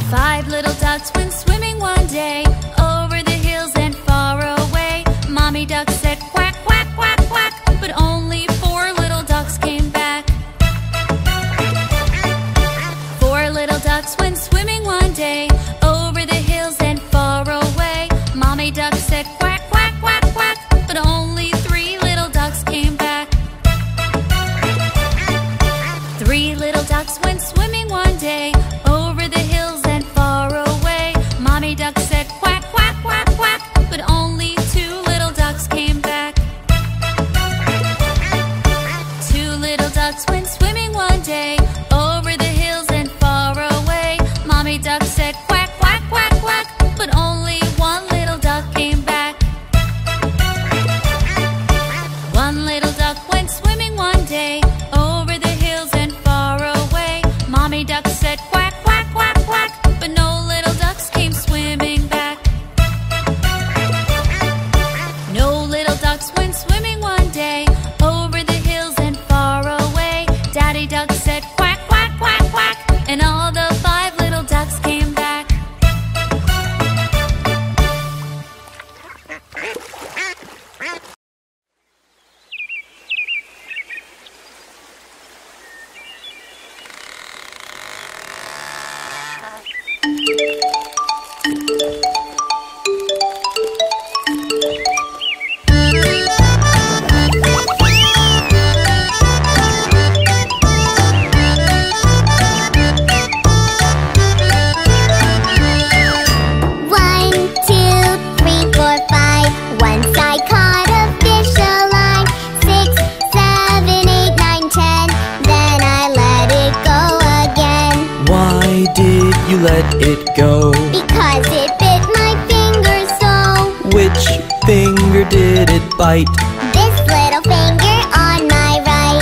5 little ducks went swimming one day over the hills and far away. Mommy duck said quack, quack, quack, quack, but only 4 little ducks came back. 4 little ducks went swimming one day over the hills and far away. Mommy duck said quack, quack, quack, quack, but only 3 little ducks came back. 3 little ducks went swimming one day over the hills and far away. Mommy duck said quack, quack, quack, quack, but only 2 little ducks came back. 2 little ducks went swimming one day over the hills and far away. Mommy duck said quack, quack, quack, quack, but only 1 little duck came back. 1 little duck went swimming one day over the hills and far away. Mommy duck said quack, quack, quack, quack, but no little ducks came swimming back. No little ducks went swimming one day over the hills and far away. Daddy duck said quack, quack, quack, quack, and all the 5 little ducks came back. Let it go because it bit my finger so. Which finger did it bite? This little finger on my right.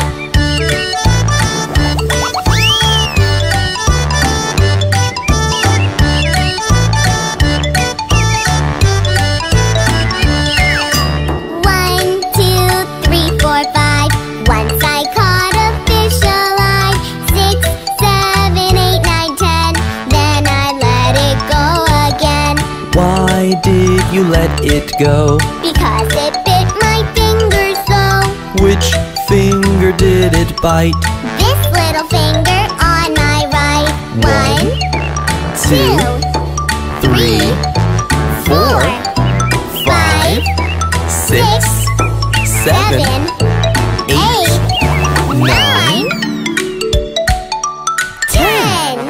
One, two, three, four, five. Once I caught a fish alive. 6, 7, 8, 9, 10. Then I let it go again. Why did you let it go? Because it bit my finger so. Which finger did it bite? This little finger on my right. 1, 2, 3, 4, 5, 6, 7, 8, 9, 10.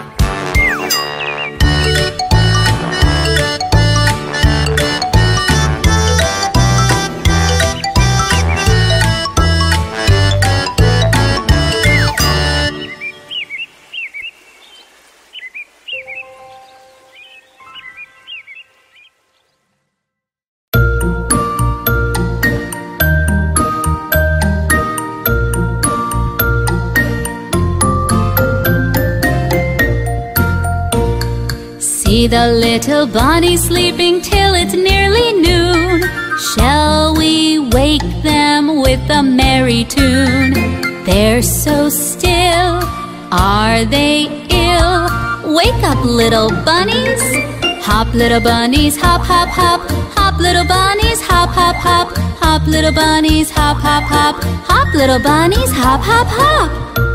See the little bunny sleeping till it's nearly noon. Shall we wake them with a merry tune? They're so still, are they ill? Wake up, little bunnies. Hop, little bunnies, hop, hop, hop. Hop, little bunnies, hop, hop, hop. Hop, little bunnies, hop, hop, hop. Hop, little bunnies, hop, hop, hop.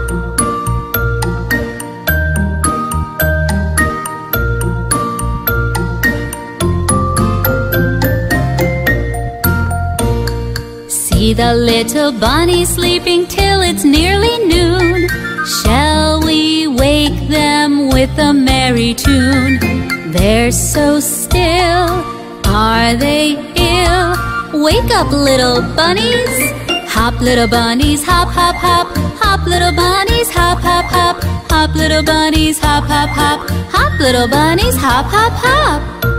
See the little bunny sleeping till it's nearly noon. Shall we wake them with a merry tune? They're so still, are they ill? Wake up, little bunnies. Hop, little bunnies, hop, hop, hop. Hop, little bunnies, hop, hop, hop. Hop, little bunnies, hop, hop, hop. Hop, little bunnies, hop, hop, hop.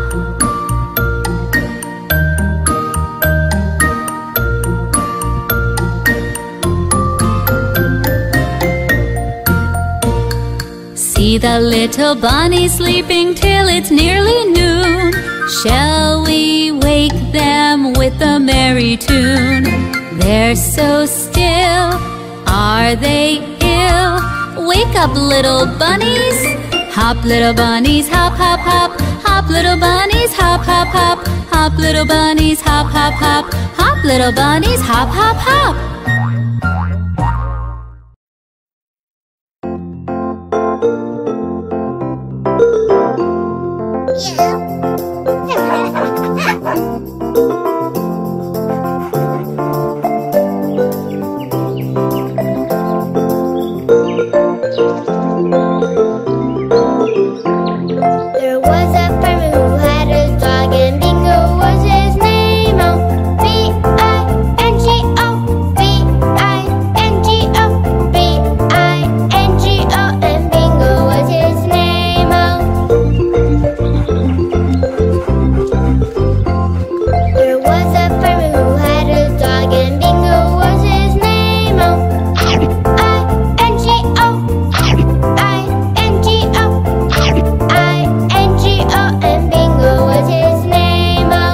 See the little bunny sleeping till it's nearly noon. Shall we wake them with a merry tune? They're so still, are they ill? Wake up, little bunnies. Hop, little bunnies, hop, hop, hop. Hop, little bunnies, hop, hop, hop. Hop, little bunnies, hop, hop, hop. Hop, little bunnies, hop, hop, hop. There was a farmer who had a dog, and Bingo was his name. Oh, B-I-N-G-O, B-I-N-G-O, B-I-N-G-O, and Bingo was his name. Oh, there was a farmer who had a dog, and Bingo was his name. Oh, I-N-G-O, I-N-G-O, I-N-G-O, and Bingo was his name. Oh,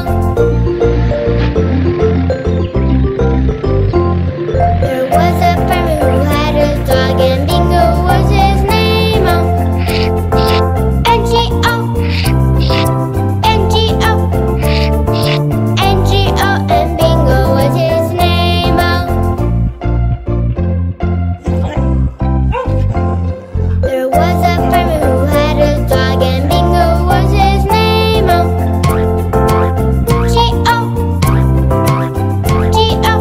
there was a farmer who had a dog, and Bingo was his name. Oh, N-G-O, N-G-O, N-G-O, and Bingo was his name. Oh, there was a farmer who had a dog, and Bingo was his name. Oh, G-O, G-O,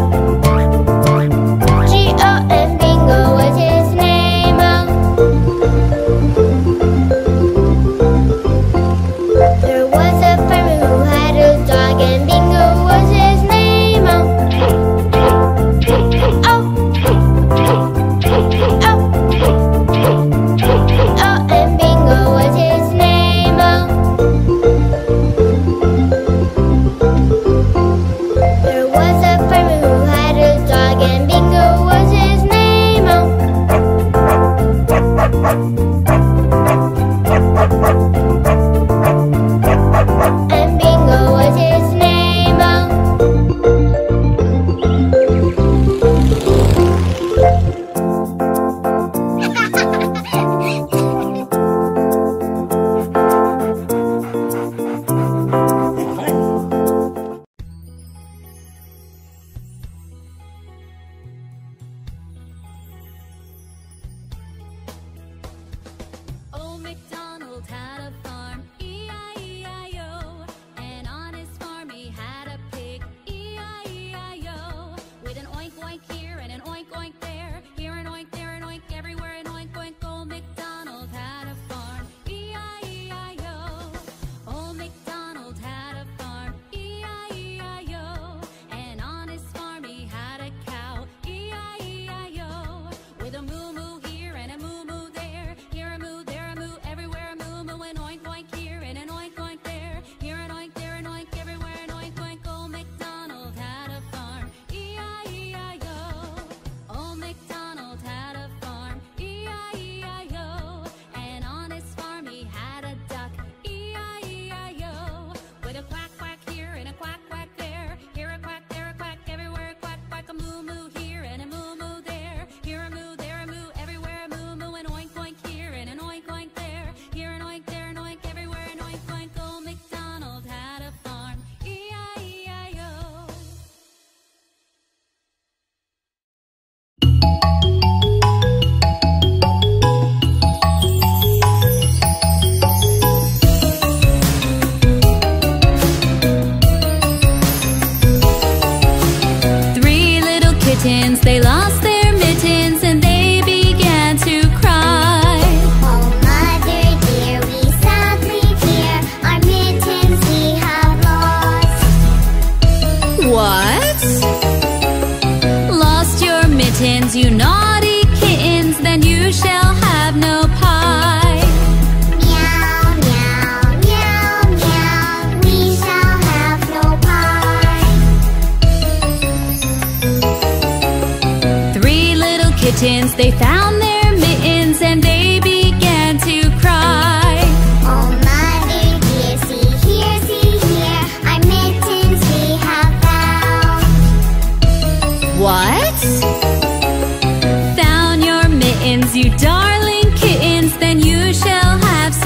G-O, and Bingo was his name. Oh, there was a farmer who had a dog, and Bingo was his name. Oh, oh, oh, oh, and Bingo was his name. Oh, there was a farmer who had a dog, and Bingo was his name. Oh, and Bingo was his name. Oh, Old MacDonald had a farm, E-I-E-I-O. And on his farm he had a pig, E-I-E-I-O. With an oink oink here and an oink oink there, here an oink, there an oink, everywhere an oink oink. Old MacDonald had a farm, E-I-E-I-O. Old MacDonald had a farm, E-I-E-I-O. And on his farm he had a cow, E-I-E-I-O. With a moo moo here and a moo moo there, here a moo, there a moo, everywhere a moo moo, an oink oink here and an oink oink there, here an oink, there an oink, everywhere an oink oink. Old MacDonald had a farm, E-I-E-I-O. Old MacDonald had a farm, E-I-E-I-O. And on his farm he had a duck, E-I-E-I-O. With a quack quack here and a quack quack there, here a quack, there a quack, everywhere a quack quack, a moo moo here and a moo moo there, here a moo, there a moo, everywhere a moo moo, an oink oink here and an oink oink there, here an oink, there an oink, everywhere an oink oink. Old MacDonald had a farm, E-I-E-I-O. Three little kittens, they lost their mittens and they began to cry. oh, Mother dear, we sadly fear our mittens we have lost. What? Lost your mittens, you naughty kittens, then you shall have no pie. Meow, meow, meow, meow, we shall have no pie. Three little kittens, they found their mittens and they began to cry. Oh, Mother dear, see here, our mittens we have found. What? Found your mittens, you darling kittens, then you shall have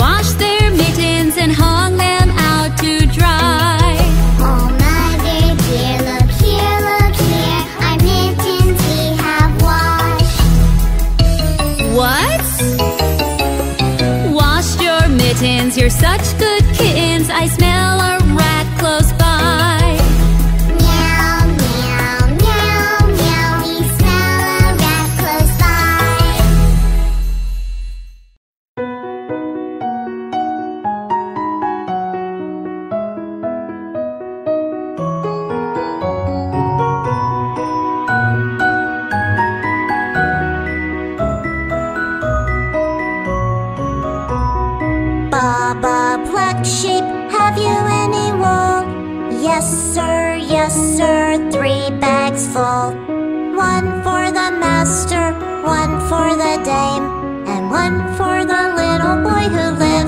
washed their mittens and hung them out to dry. Oh, mother dear, look here, our mittens we have washed. What? Washed your mittens, you're such good kittens. I smell a rat close by. Meow, meow, meow, meow, we smell a rat close by. Baba, black sheep, have you any wool? Yes, sir, 3 bags full. 1 for the master, 1 for the dame, and 1 for the little boy who lives